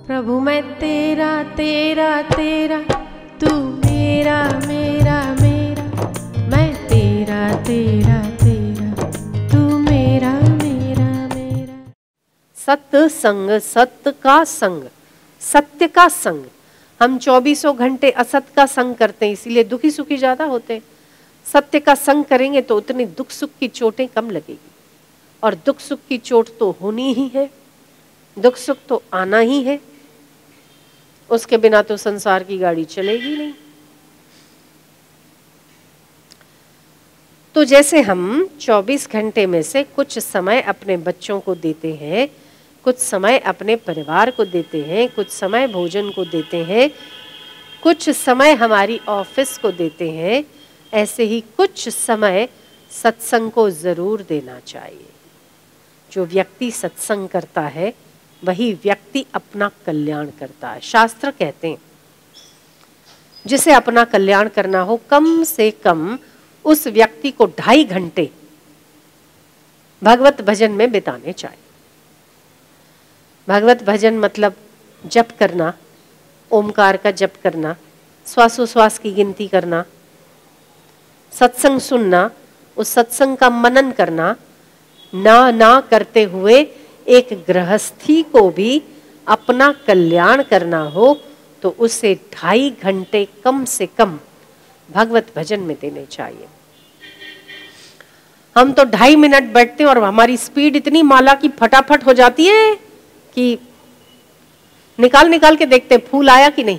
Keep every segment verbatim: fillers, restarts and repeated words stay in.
प्रभु मैं तेरा तेरा तेरा, तू मेरा मेरा मेरा, मैं तेरा तेरा तेरा, तू मेरा मेरा मेरा। सत्संग, सत्य का संग, सत्य का संग। हम चौबीसों घंटे असत का संग करते हैं, इसीलिए दुखी सुखी ज्यादा होते हैं। सत्य का संग करेंगे तो उतनी दुख सुख की चोटें कम लगेगी, और दुख सुख की चोट तो होनी ही है, दुख सुख तो आना ही है, उसके बिना तो संसार की गाड़ी चलेगी नहीं। तो जैसे हम चौबीस घंटे में से कुछ समय अपने बच्चों को देते हैं, कुछ समय अपने परिवार को देते हैं, कुछ समय भोजन को देते हैं, कुछ समय हमारी ऑफिस को देते हैं, ऐसे ही कुछ समय सत्संग को जरूर देना चाहिए। जो व्यक्ति सत्संग करता है वही व्यक्ति अपना कल्याण करता है। शास्त्र कहते हैं जिसे अपना कल्याण करना हो, कम से कम उस व्यक्ति को ढाई घंटे भगवत भजन में बिताने चाहिए। भगवत भजन मतलब जप करना, ओमकार का जप करना, श्वासोश्वास की गिनती करना, सत्संग सुनना, उस सत्संग का मनन करना, ना ना करते हुए एक गृहस्थी को भी अपना कल्याण करना हो तो उसे ढाई घंटे कम से कम भगवत भजन में देने चाहिए। हम तो ढाई मिनट बैठते हैं और हमारी स्पीड इतनी माला की फटाफट हो जाती है कि निकाल निकाल के देखते हैं फूल आया कि नहीं।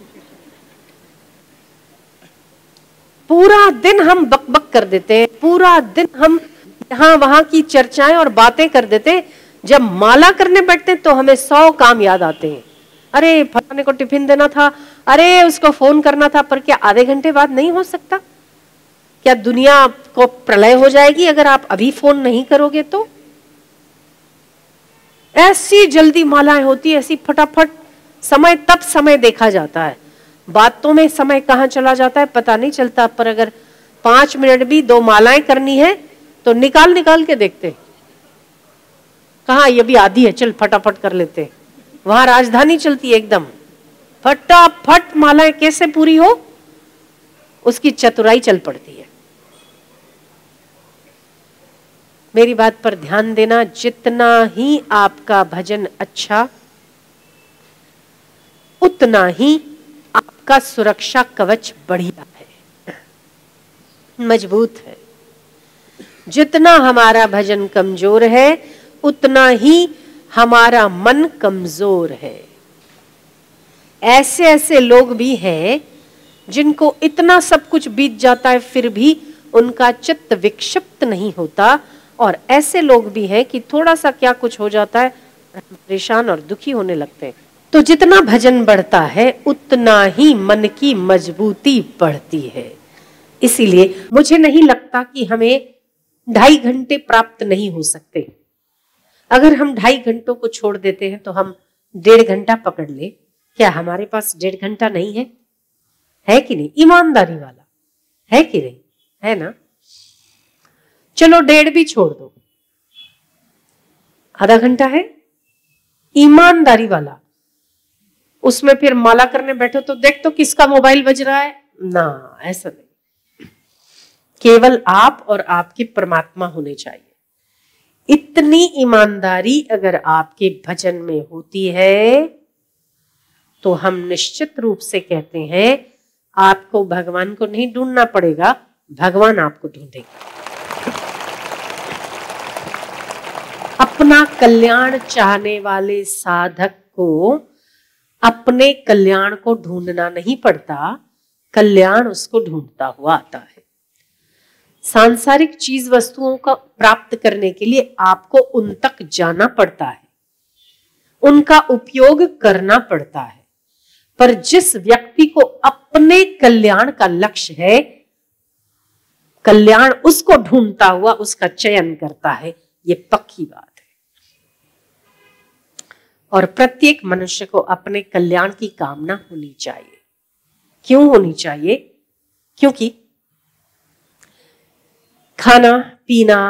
पूरा दिन हम बकबक कर देते हैं, पूरा दिन हम यहाँ वहां की चर्चाएं और बातें कर देते हैं। जब माला करने बैठते हैं तो हमें सौ काम याद आते हैं। अरे फलाने को टिफिन देना था, अरे उसको फोन करना था। पर क्या आधे घंटे बाद नहीं हो सकता? क्या दुनिया को प्रलय हो जाएगी अगर आप अभी फोन नहीं करोगे तो? ऐसी जल्दी मालाएं होती है, ऐसी फटाफट समय, तब समय देखा जाता है। बातों में समय कहाँ चला जाता है पता नहीं चलता। पर अगर पांच मिनट भी दो मालाएं करनी है तो निकाल निकाल के देखते, कहाँ ये भी आधी है, चल फटाफट कर लेते। वहां राजधानी चलती है एकदम, फटाफट मालाएं कैसे पूरी हो उसकी चतुराई चल पड़ती है। मेरी बात पर ध्यान देना, जितना ही आपका भजन अच्छा उतना ही आपका सुरक्षा कवच बढ़िया है, मजबूत है। जितना हमारा भजन कमजोर है उतना ही हमारा मन कमजोर है। ऐसे ऐसे लोग भी हैं जिनको इतना सब कुछ बीत जाता है फिर भी उनका चित्त विक्षिप्त नहीं होता, और ऐसे लोग भी हैं कि थोड़ा सा क्या कुछ हो जाता है परेशान और दुखी होने लगते हैं। तो जितना भजन बढ़ता है उतना ही मन की मजबूती बढ़ती है। इसीलिए मुझे नहीं लगता कि हमें ढाई घंटे प्राप्त नहीं हो सकते। अगर हम ढाई घंटों को छोड़ देते हैं तो हम डेढ़ घंटा पकड़ ले। क्या हमारे पास डेढ़ घंटा नहीं है? है कि नहीं? ईमानदारी वाला है कि नहीं? है ना? चलो डेढ़ भी छोड़ दो, आधा घंटा है ईमानदारी वाला। उसमें फिर माला करने बैठो तो देख तो किसका मोबाइल बज रहा है ना, ऐसा नहीं। केवल आप और आपके परमात्मा होने चाहिए। इतनी ईमानदारी अगर आपके भजन में होती है तो हम निश्चित रूप से कहते हैं आपको भगवान को नहीं ढूंढना पड़ेगा, भगवान आपको ढूंढेगा। अपना कल्याण चाहने वाले साधक को अपने कल्याण को ढूंढना नहीं पड़ता, कल्याण उसको ढूंढता हुआ आता है। सांसारिक चीज वस्तुओं का प्राप्त करने के लिए आपको उन तक जाना पड़ता है, उनका उपयोग करना पड़ता है। पर जिस व्यक्ति को अपने कल्याण का लक्ष्य है, कल्याण उसको ढूंढता हुआ उसका चयन करता है, ये पक्की बात है। और प्रत्येक मनुष्य को अपने कल्याण की कामना होनी चाहिए। क्यों होनी चाहिए? क्योंकि खाना पीना,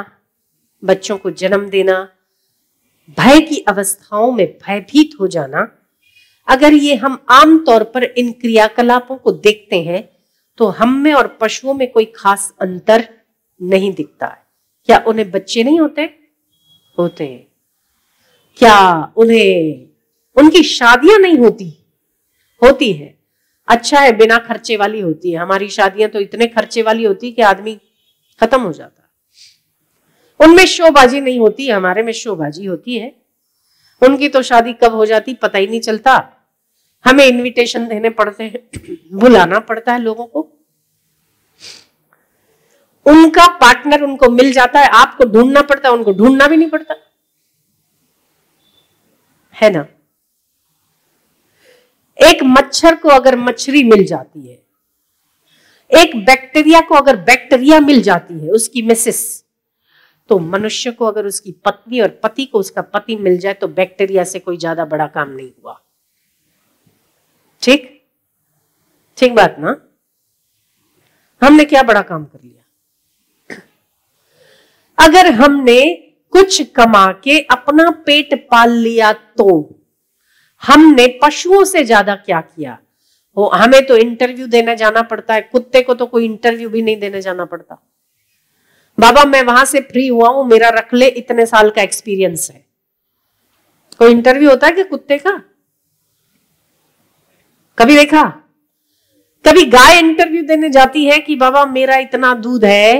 बच्चों को जन्म देना, भय की अवस्थाओं में भयभीत हो जाना, अगर ये हम आम तौर पर इन क्रियाकलापों को देखते हैं तो हम में और पशुओं में कोई खास अंतर नहीं दिखता है। क्या उन्हें बच्चे नहीं होते? होते हैं। क्या उन्हें उनकी शादियां नहीं होती? होती है। अच्छा है, बिना खर्चे वाली होती है। हमारी शादियां तो इतने खर्चे वाली होती कि आदमी खत्म हो जाता है। उनमें शोबाजी नहीं होती, हमारे में शोबाजी होती है। उनकी तो शादी कब हो जाती पता ही नहीं चलता। हमें इनविटेशन देने पड़ते हैं, बुलाना पड़ता है लोगों को। उनका पार्टनर उनको मिल जाता है, आपको ढूंढना पड़ता है, उनको ढूंढना भी नहीं पड़ता, है ना। एक मच्छर को अगर मछली मिल जाती है, एक बैक्टीरिया को अगर बैक्टीरिया मिल जाती है, उसकी मिसेस, तो मनुष्य को अगर उसकी पत्नी और पति को उसका पति मिल जाए तो बैक्टीरिया से कोई ज्यादा बड़ा काम नहीं हुआ। ठीक ठीक बात ना। हमने क्या बड़ा काम कर लिया? अगर हमने कुछ कमा के अपना पेट पाल लिया तो हमने पशुओं से ज्यादा क्या किया? वो हमें तो इंटरव्यू देने जाना पड़ता है, कुत्ते को तो कोई इंटरव्यू भी नहीं देने जाना पड़ता। बाबा मैं वहां से फ्री हुआ हूं, मेरा रख ले, इतने साल का एक्सपीरियंस है। कोई इंटरव्यू होता है कि कुत्ते का? कभी देखा? कभी गाय इंटरव्यू देने जाती है कि बाबा मेरा इतना दूध है,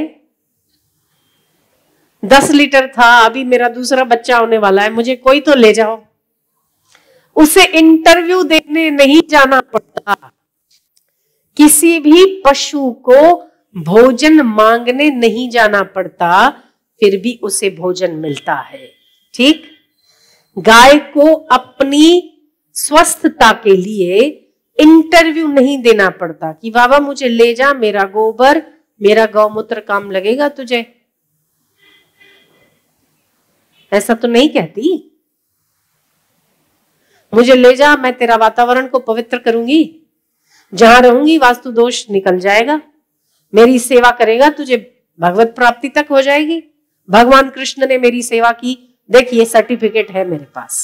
दस लीटर था, अभी मेरा दूसरा बच्चा होने वाला है, मुझे कोई तो ले जाओ। उसे इंटरव्यू देने नहीं जाना पड़ता। किसी भी पशु को भोजन मांगने नहीं जाना पड़ता, फिर भी उसे भोजन मिलता है। ठीक। गाय को अपनी स्वस्थता के लिए इंटरव्यू नहीं देना पड़ता कि बाबा मुझे ले जा, मेरा गोबर मेरा गौमूत्र काम लगेगा तुझे। ऐसा तो नहीं कहती, मुझे ले जा, मैं तेरा वातावरण को पवित्र करूंगी, जहां रहूंगी वास्तु दोष निकल जाएगा, मेरी सेवा करेगा तुझे भगवत प्राप्ति तक हो जाएगी। भगवान कृष्ण ने मेरी सेवा की, देख ये सर्टिफिकेट है मेरे पास।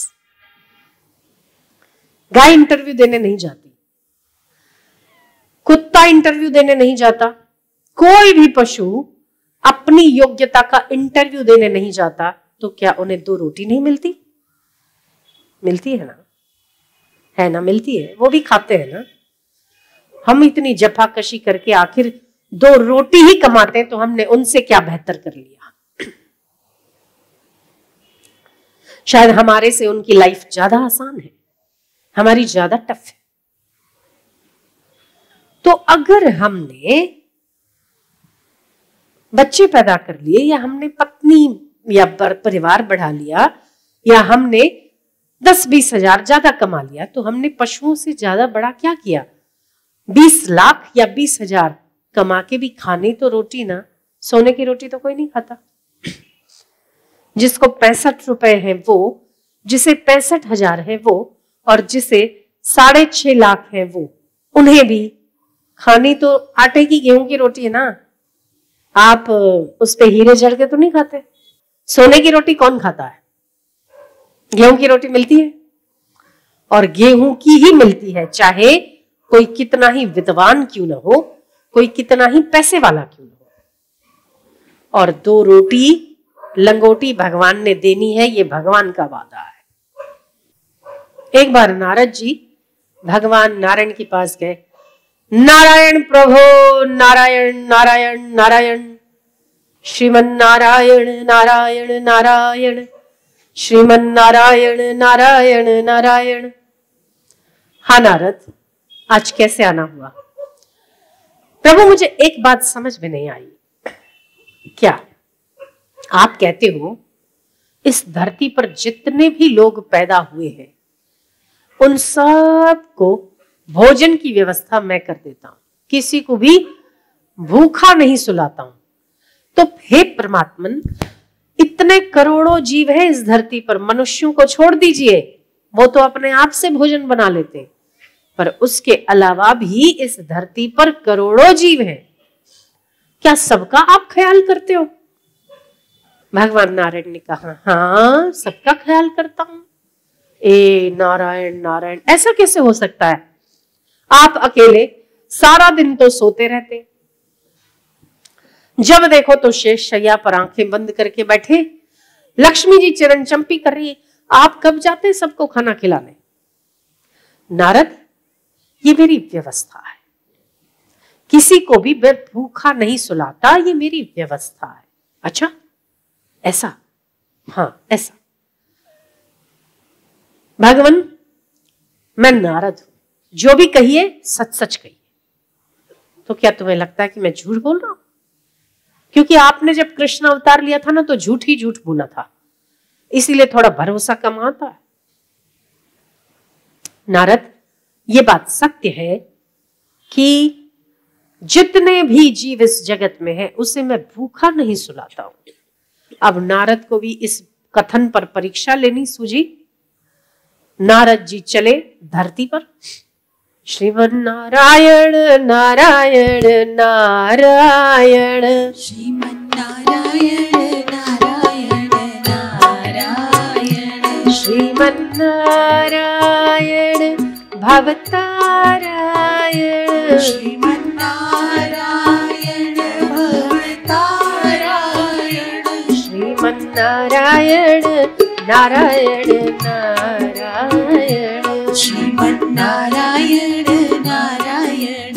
गाय इंटरव्यू देने नहीं जाती, कुत्ता इंटरव्यू देने नहीं जाता, कोई भी पशु अपनी योग्यता का इंटरव्यू देने नहीं जाता। तो क्या उन्हें दो रोटी नहीं मिलती? मिलती है ना, है ना, मिलती है। वो भी खाते हैं ना। हम इतनी जफाकशी करके आखिर दो रोटी ही कमाते हैं, तो हमने उनसे क्या बेहतर कर लिया? शायद हमारे से उनकी लाइफ ज्यादा आसान है, हमारी ज्यादा टफ है। तो अगर हमने बच्चे पैदा कर लिए, या हमने पत्नी या परिवार बढ़ा लिया, या हमने दस बीस हजार ज्यादा कमा लिया, तो हमने पशुओं से ज्यादा बड़ा क्या किया? बीस लाख या बीस हजार कमा के भी खाने तो रोटी ना, सोने की रोटी तो कोई नहीं खाता। जिसको पैंसठ रुपए है वो, जिसे पैंसठ हजार है वो, और जिसे साढ़े छह लाख है वो, उन्हें भी खानी तो आटे की गेहूं की रोटी है ना। आप उस पे हीरे जड़ के तो नहीं खाते। सोने की रोटी कौन खाता है? गेहूं की रोटी मिलती है, और गेहूं की ही मिलती है, चाहे कोई कितना ही विद्वान क्यों ना हो, कोई कितना ही पैसे वाला क्यों ना हो। और दो रोटी लंगोटी भगवान ने देनी है, ये भगवान का वादा है। एक बार नारद जी भगवान नारायण के पास गए। नारायण प्रभो, नारायण नारायण नारायण, श्रीमन नारायण नारायण नारायण, श्रीमन नारायण नारायण नारायण। हाँ नारद, आज कैसे आना हुआ? प्रभु मुझे एक बात समझ में नहीं आई। क्या? आप कहते हो इस धरती पर जितने भी लोग पैदा हुए हैं उन सब को भोजन की व्यवस्था मैं कर देता हूं, किसी को भी भूखा नहीं सुलाता हूं। तो हे परमात्मन, इतने करोड़ों जीव हैं इस धरती पर, मनुष्यों को छोड़ दीजिए, वो तो अपने आप से भोजन बना लेते, पर उसके अलावा भी इस धरती पर करोड़ों जीव हैं, क्या सबका आप ख्याल करते हो? भगवान नारायण ने कहा हाँ, सबका ख्याल करता हूं। ए नारायण नारायण, ऐसा कैसे हो सकता है? आप अकेले सारा दिन तो सोते रहते, जब देखो तो शेष शैया पर आंखें बंद करके बैठे, लक्ष्मी जी चरण चंपी कर रही है, आप कब जाते सबको खाना खिलाने? नारद, ये मेरी व्यवस्था है, किसी को भी मैं भूखा नहीं सुलाता, ये मेरी व्यवस्था है। अच्छा ऐसा? हाँ ऐसा। भगवान मैं नारद हूं, जो भी कहिए सच सच कहिए। तो क्या तुम्हें लगता है कि मैं झूठ बोल रहा हूं? क्योंकि आपने जब कृष्ण अवतार लिया था ना तो झूठ ही झूठ बोला था, इसीलिए थोड़ा भरोसा कम आता है। नारद, ये बात सत्य है कि जितने भी जीव इस जगत में है उसे मैं भूखा नहीं सुलाता हूं। अब नारद को भी इस कथन पर परीक्षा लेनी सूझी। नारद जी चले धरती पर। श्रीमन नारायण नारायण नारायण, श्रीमन नारायण नारायण नारायण, श्रीमन नारायण भवतारायण, श्रीमन नारायण भवतारायण, श्रीमन नारायण नारायण नारायण, श्रीमन नारायण नारायण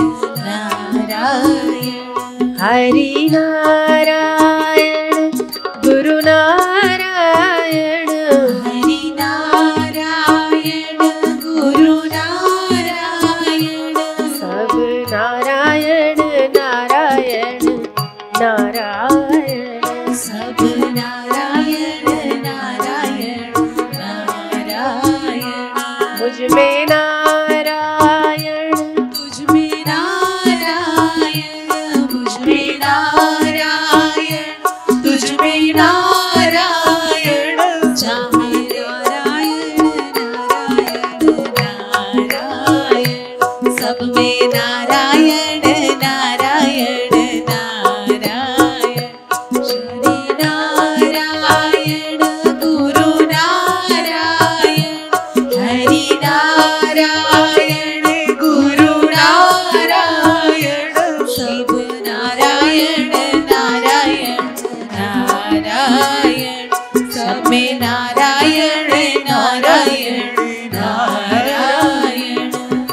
नारायण, हरि नारायण गुरु नारायण, हरि नारायण गुरु नारायण, सब नारायण नारायण नारायण, सब नारायण नारायण नारायण, मुझ में नारायण, तुझ में नारायण, मुझ में नारायण, तुझ में नारायण, जहाँ नारायण नारायण नारायण, सब में नारायण नारायण नारायण, श्री नारायण गुरु नारायण, हरि नारायण गुरु नारायण, सब नारायण नारायण नारायण, सब में नारायण नारायण नारायण।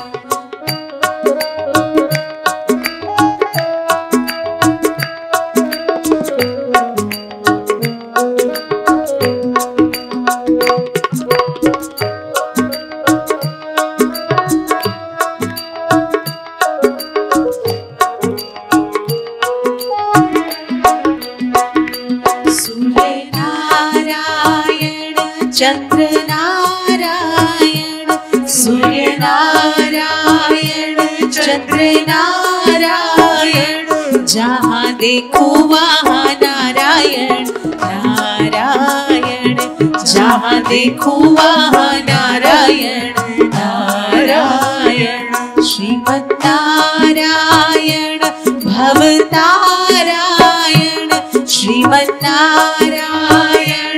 सूर्य नारायण चंद्र नारायण, सूर्य नारायण चंद्र नारायण, जहाँ देखो वहाँ नारायण नारायण, जहाँ देखो वहाँ नारायण नारायण, श्रीमन नारायण भवतारायण, श्रीमन नारायण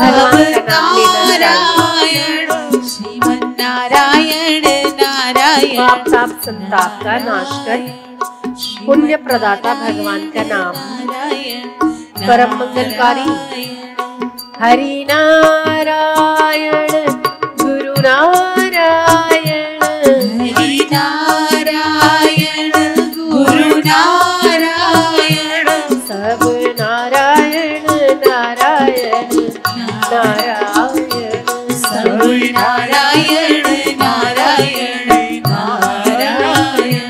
भवतारायण, श्रीमन नारायण नारायण, पाप ताप संताप का नाश कर पुण्य प्रदाता भगवान का नाम परम मंगलकारी। हरि नारायण गुरु नारायण, हरि नारायण गुरु नारायण, सब नारायण नारायण नारायण, सब नारायण नारायण नारायण।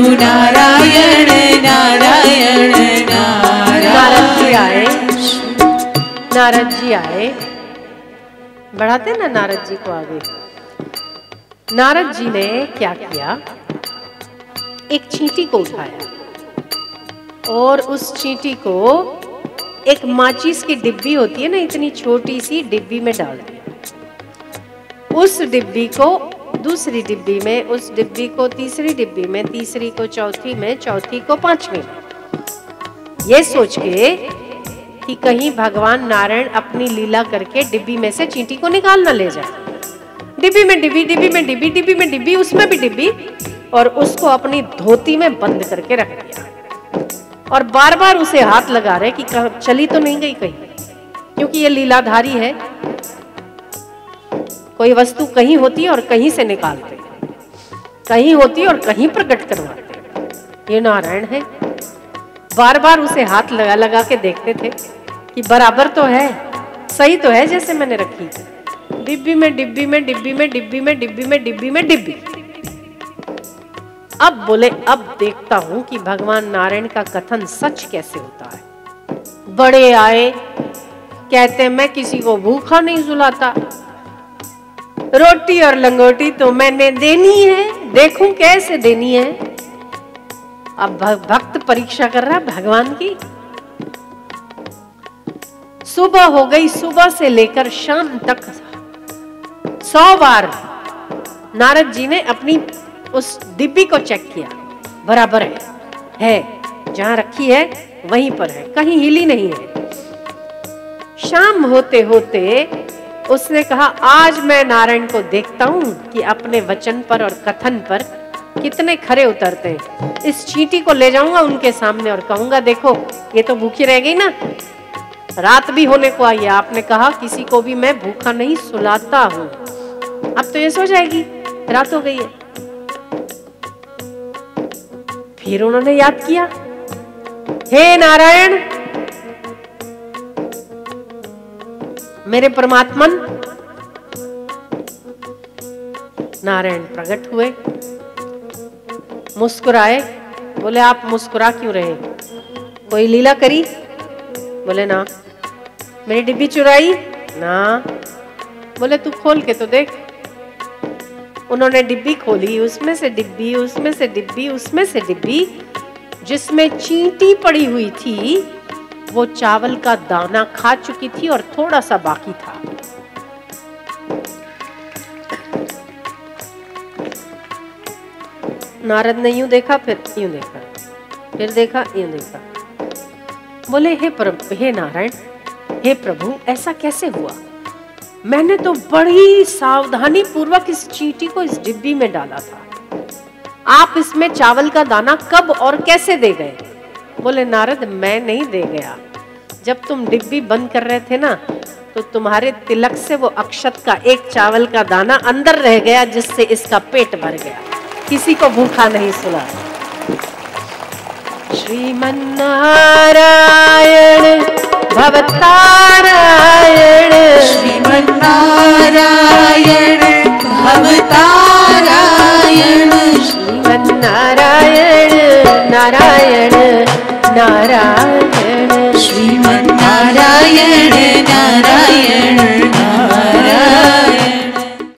नारायण नारायण नारद जी आए, नारद जी आए, बढ़ाते ना नारद जी को आगे। नारद जी ने क्या किया, एक चींटी को उठाया और उस चींटी को एक माचिस की डिब्बी होती है ना, इतनी छोटी सी डिब्बी में डाल दिया। उस डिब्बी को दूसरी डिब्बी में, उस डिब्बी को तीसरी डिब्बी में, तीसरी को चौथी में, चौथी को पांचवी में। ये सोच के कि कहीं भगवान नारायण अपनी लीला करके डिब्बी में से चींटी को निकाल ना ले जाए। डिब्बी में डिब्बी, डिब्बी में डिब्बी, डिब्बी में डिब्बी, उसमें भी डिब्बी, और उसको अपनी धोती में बंद करके रख दिया। और बार बार उसे हाथ लगा रहे कि चली तो नहीं गई कहीं, क्योंकि ये लीलाधारी है। कोई वस्तु कहीं होती है और कहीं से निकालते, कहीं होती है और कहीं प्रकट करवाते। ये नारायण है। बार बार उसे हाथ लगा लगा के देखते थे कि बराबर तो है, सही तो है जैसे मैंने रखी। डिब्बी में डिब्बी में डिब्बी में डिब्बी में डिब्बी में डिब्बी में डिब्बी। अब बोले अब देखता हूं कि भगवान नारायण का कथन सच कैसे होता है। बड़े आए, कहते मैं किसी को भूखा नहीं सुलाता, रोटी और लंगोटी तो मैंने देनी है, देखूं कैसे देनी है। अब भक्त परीक्षा कर रहा है भगवान की। सुबह हो गई, सुबह से लेकर शाम तक सौ बार नारद जी ने अपनी उस डिब्बी को चेक किया, बराबर है, है जहां रखी है वहीं पर है, कहीं हिली नहीं है। शाम होते होते उसने कहा आज मैं नारायण को देखता हूं कि अपने वचन पर और कथन पर कितने खरे उतरते हैं। इस चींटी को ले जाऊंगा उनके सामने और कहूंगा देखो ये तो भूखी रह गई ना, रात भी होने को आई है, आपने कहा किसी को भी मैं भूखा नहीं सुलाता हूं। अब तो ये सो जाएगी, रात हो गई है। फिर उन्होंने याद किया, हे नारायण मेरे परमात्मन। नारायण प्रकट हुए, मुस्कुराए। बोले आप मुस्कुरा क्यों रहे, कोई लीला करी? बोले ना। मेरी डिब्बी चुराई? ना। बोले तू खोल के तो देख। उन्होंने डिब्बी खोली, उसमें से डिब्बी, उसमें से डिब्बी, उसमें से डिब्बी, जिसमें चींटी पड़ी हुई थी वो चावल का दाना खा चुकी थी और थोड़ा सा बाकी था। नारद ने यूं देखा, फिर यूं देखा, फिर देखा, यूं देखा। बोले हे प्रभु, हे नारायण, हे प्रभु ऐसा कैसे हुआ? मैंने तो बड़ी सावधानी पूर्वक इस चींटी को इस डिब्बी में डाला था, आप इसमें चावल का दाना कब और कैसे दे गए? बोले नारद मैं नहीं दे गया, जब तुम डिब्बी बंद कर रहे थे ना तो तुम्हारे तिलक से वो अक्षत का एक चावल का दाना अंदर रह गया, जिससे इसका पेट भर गया, किसी को भूखा नहीं सुला। श्रीमन्नारायण भवतारायण, श्रीमन्नारायण भवतारायण, श्रीमन्नारायण नारायण नारायण, श्रीमन्नारायण नारायण नारायण।